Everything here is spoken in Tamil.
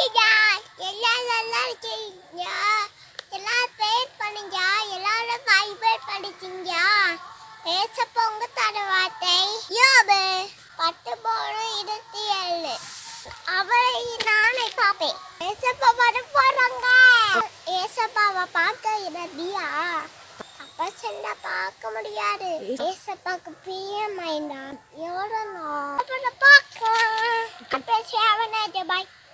இருக்கீங்க? எல்லாரும் நல்லா இருக்கீங்க? எல்லாரும் ப்ரேயர் பண்ணுங்க. எல்லாரும் பைபிள் படிச்சீங்க. ஏசப்பா உங்க தர வார்த்தை யோபு 10:27. அவரை நானே பார்ப்பேன். ஏசப்பா வர போறாங்க. ஏசப்பாவை பார்க்க இறதியா அப்ப சென்னா பார்க்க முடியாது. ஏசப்பாக்கு பிரியமாயினா எவ்வளோ பார்க்க அப்ப சேவனாஜ் பாய்.